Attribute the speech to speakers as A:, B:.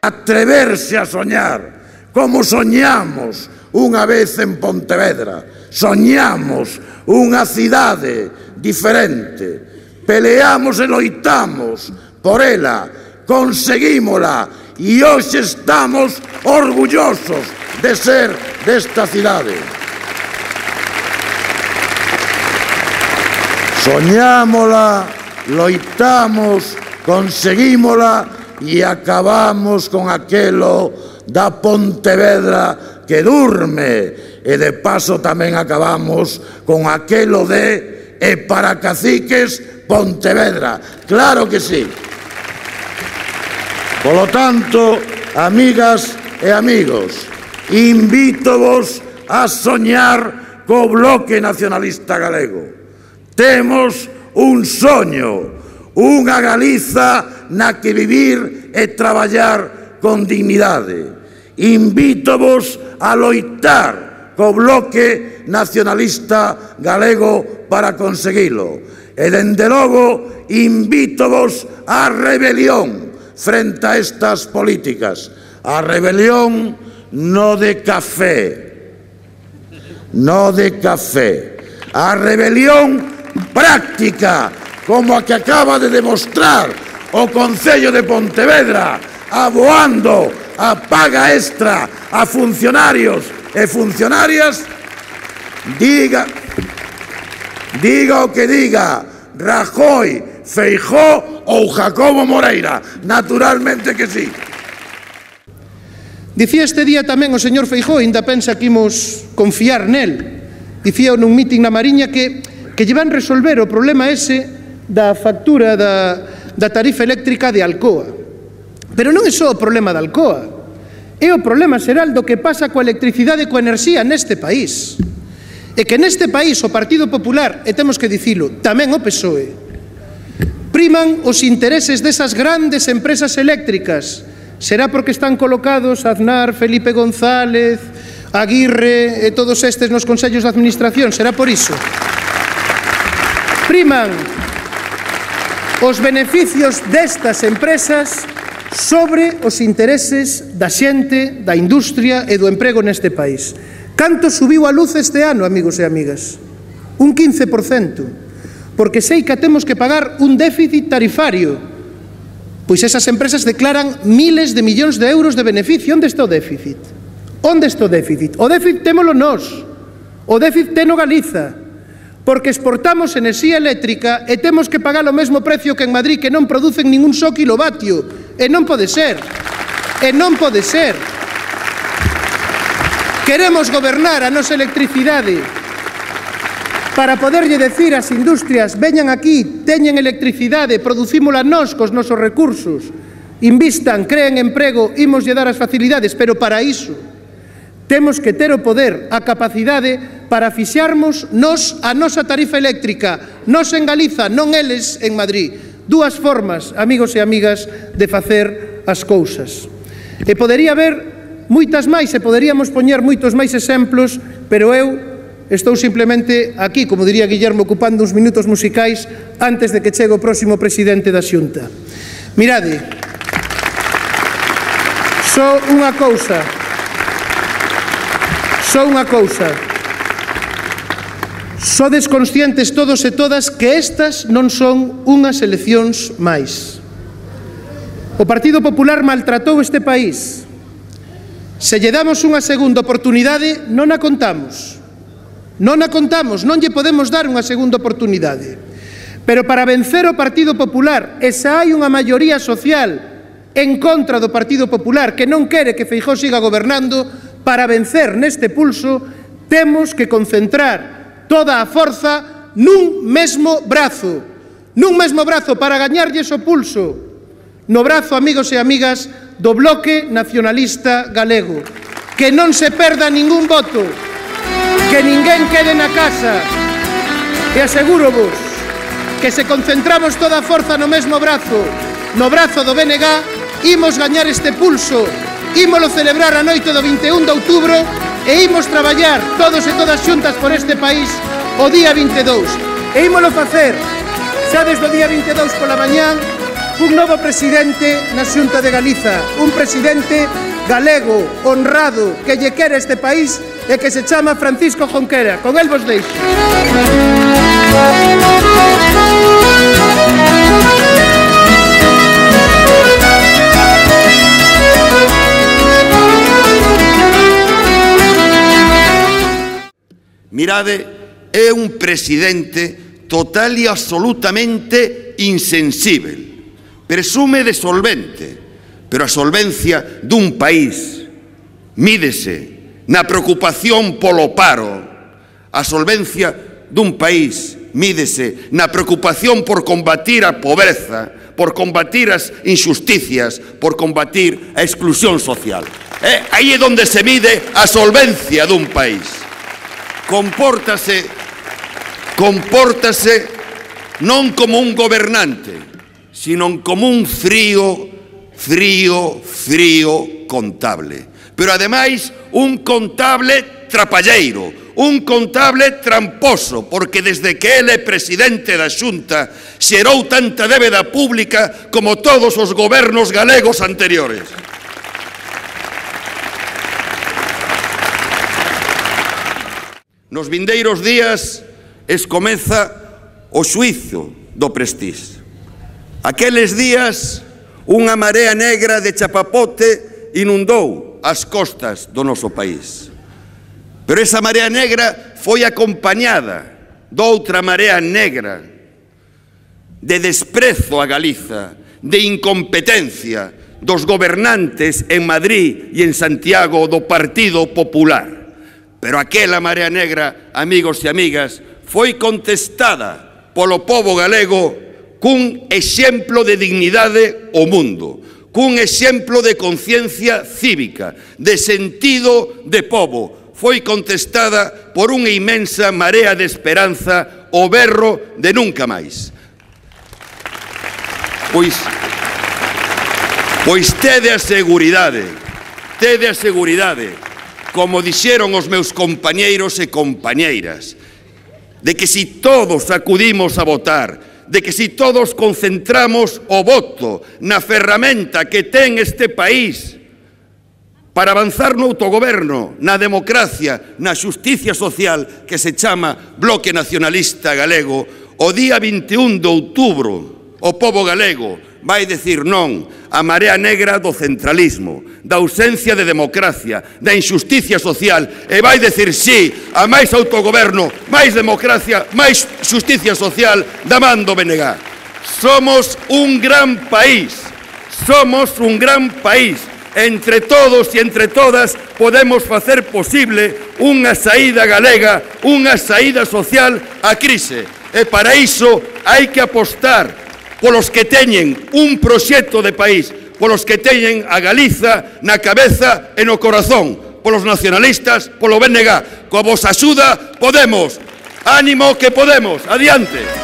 A: Atreverse a soñar, como soñamos unha vez en Pontevedra. Soñamos unha cidade diferente, peleamos e loitamos por ela, conseguímola e hoxe estamos orgullosos de ser desta cidade. Soñámola, loitamos, conseguímola e acabamos con aquelo da Pontevedra que durme, e de paso tamén acabamos con aquelo de e para caciques Pontevedra. Claro que sí. Polo tanto, amigas e amigos, invítovos a soñar co Bloque Nacionalista Galego. Temos un soño, unha Galiza na que vivir e traballar con dignidade. Invítovos a loitar co Bloque Nacionalista Galego para conseguilo. E, dende logo, invítovos á rebelión frente a estas políticas. A rebelión no de café, no de café. A rebelión práctica, como a que acaba de demostrar o Concello de Pontevedra, aboando a paga extra a funcionarios e funcionarias. Diga o que diga Rajoy, Feijóo ou Jacobo Moreira, naturalmente que sí.
B: Dicía este día tamén o señor Feijóo, ainda pensa que imos confiar nel, dicía nun mitin na Mariña que lle van resolver o problema ese da factura da tarifa eléctrica de Alcoa. Pero non é só o problema da Alcoa, é o problema xeral do que pasa coa electricidade e coa enerxía neste país. E que neste país o Partido Popular, e temos que dicilo, tamén o PSOE, priman os intereses desas grandes empresas eléctricas. Será porque están colocados Aznar, Felipe González, Aguirre e todos estes nos consellos de administración, será por iso. Priman os beneficios destas empresas sobre os intereses da xente, da industria e do emprego neste país. Canto subiu a luz este ano, amigos e amigas? Un 15%. Porque sei que temos que pagar un déficit tarifario. Pois esas empresas declaran miles de millóns de euros de beneficio. Onde está o déficit? Onde está o déficit? O déficit témolo nós. O déficit teno Galiza. Porque exportamos enerxía eléctrica e temos que pagar o mesmo precio que en Madrid, que non producen ningún só kilovatio. E non pode ser. E non pode ser. Queremos gobernar a nosa electricidade para poderlle decir ás industrias: veñan aquí, teñen electricidade, producímola nós cos nosos recursos, invistan, creen emprego, imoslle dar as facilidades, pero para iso temos que ter o poder, a capacidade para fixarmos nós a nosa tarifa eléctrica, nós en Galiza, non eles en Madrid. Dúas formas, amigos e amigas, de facer as cousas. E podería haber moitas máis, e poderíamos poñer moitos máis exemplos, pero eu estou simplemente aquí, como diría Guillermo, ocupando uns minutos musicais antes de que chegue o próximo presidente da Xunta. Mirade, só unha cousa. Sodes conscientes todos e todas que estas non son unhas eleccións máis. O Partido Popular maltratou este país. Se lle damos unha segunda oportunidade, non a contamos. Non a contamos, non lle podemos dar unha segunda oportunidade. Pero para vencer o Partido Popular, e se hai unha maioría social en contra do Partido Popular que non quere que Feijóo siga gobernando, para vencer neste pulso temos que concentrar toda a forza nun mesmo brazo para gañarlles o pulso, no brazo, amigos e amigas, do Bloque Nacionalista Galego. Que non se perda ningún voto, que ninguén quede na casa, e asegúrovos que se concentramos toda a forza no mesmo brazo, no brazo do BNG, imos gañar este pulso, ímolo celebrar a noite do 21 de outubro e imos traballar todos e todas xuntas por este país o día 22. E ímolo facer xa desde o día 22 pola mañán un novo presidente na Xunta de Galiza, un presidente galego, honrado, que lle quere este país e que se chama Francisco Jonquera. Con el vos deixo.
C: Mirade, é un presidente total e absolutamente insensível. Presume de solvente, pero a solvencia dun país mídese na preocupación polo paro. A solvencia dun país mídese na preocupación por combatir a pobreza, por combatir as injusticias, por combatir a exclusión social. Aí é onde se mide a solvencia dun país. Compórtase non como un gobernante, sino como un frío contable. Pero ademais un contable trapalleiro, un contable tramposo, porque desde que ele é presidente da Xunta xerou tanta débeda pública como todos os gobernos galegos anteriores. Nos vindeiros días escomeza o xuízo do Prestige. Aqueles días, unha marea negra de chapapote inundou as costas do noso país. Pero esa marea negra foi acompañada doutra marea negra de desprezo a Galiza, de incompetencia dos gobernantes en Madrid e en Santiago do Partido Popular. Pero aquela marea negra, amigos e amigas, foi contestada polo pobo galego cun exemplo de dignidade ao mundo, cun exemplo de conciencia cívica, de sentido de pobo. Foi contestada por unha inmensa marea de esperanza, o berro de nunca máis. Pois tede a seguridade, como dixeron os meus compañeiros e compañeiras, de que si todos acudimos a votar, de que si todos concentramos o voto na ferramenta que ten este país para avanzar no autogoberno, na democracia, na xusticia social que se chama Bloque Nacionalista Galego, o día 21 de outubro o pobo galego vai dicir non a marea negra do centralismo, da ausencia de democracia, da injusticia social, e vai dicir sí a máis autogoberno, máis democracia, máis xusticia social da man do BNG. Somos un gran país, entre todos e entre todas podemos facer posible unha saída galega, unha saída social á crise, e para iso hai que apostar polos que teñen un proxecto de país, polos que teñen a Galiza na cabeza e no corazón, polos nacionalistas, polo BNG. Coa vosa axuda podemos. Ánimo que podemos. Adiante.